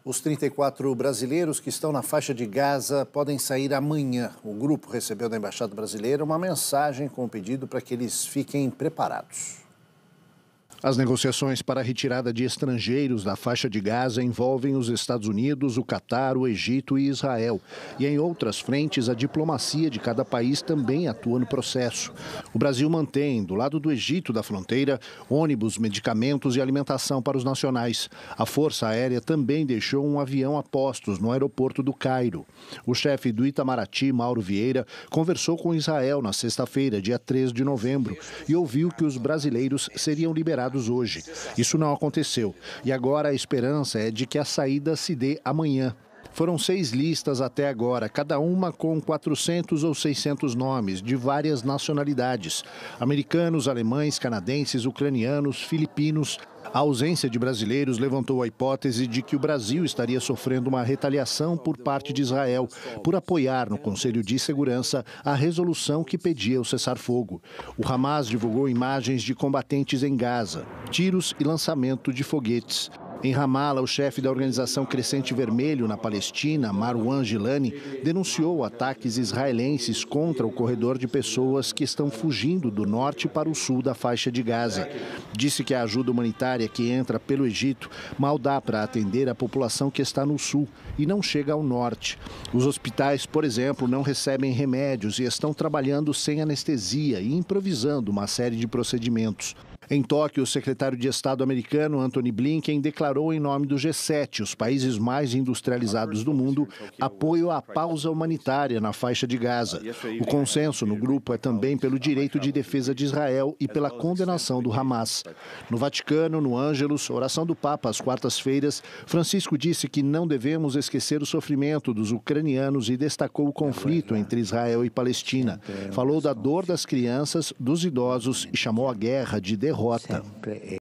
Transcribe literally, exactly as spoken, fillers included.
Os trinta e quatro brasileiros que estão na faixa de Gaza podem sair amanhã. O grupo recebeu da Embaixada Brasileira uma mensagem com o pedido para que eles fiquem preparados. As negociações para a retirada de estrangeiros da faixa de Gaza envolvem os Estados Unidos, o Catar, o Egito e Israel. E em outras frentes, a diplomacia de cada país também atua no processo. O Brasil mantém, do lado do Egito da fronteira, ônibus, medicamentos e alimentação para os nacionais. A Força Aérea também deixou um avião a postos no aeroporto do Cairo. O chefe do Itamaraty, Mauro Vieira, conversou com Israel na sexta-feira, dia três de novembro, e ouviu que os brasileiros seriam liberados hoje. Isso não aconteceu e agora a esperança é de que a saída se dê amanhã. Foram seis listas até agora, cada uma com quatrocentos ou seiscentos nomes, de várias nacionalidades. Americanos, alemães, canadenses, ucranianos, filipinos. A ausência de brasileiros levantou a hipótese de que o Brasil estaria sofrendo uma retaliação por parte de Israel, por apoiar no Conselho de Segurança a resolução que pedia o cessar-fogo. O Hamas divulgou imagens de combatentes em Gaza, tiros e lançamento de foguetes. Em Ramala, o chefe da organização Crescente Vermelho na Palestina, Marwan Gilani, denunciou ataques israelenses contra o corredor de pessoas que estão fugindo do norte para o sul da faixa de Gaza. Disse que a ajuda humanitária que entra pelo Egito mal dá para atender a população que está no sul e não chega ao norte. Os hospitais, por exemplo, não recebem remédios e estão trabalhando sem anestesia e improvisando uma série de procedimentos. Em Tóquio, o secretário de Estado americano, Antony Blinken, declarou em nome do G sete, os países mais industrializados do mundo, apoio à pausa humanitária na faixa de Gaza. O consenso no grupo é também pelo direito de defesa de Israel e pela condenação do Hamas. No Vaticano, no Ângelus, oração do Papa às quartas-feiras, Francisco disse que não devemos esquecer o sofrimento dos ucranianos e destacou o conflito entre Israel e Palestina. Falou da dor das crianças, dos idosos e chamou a guerra de derrota.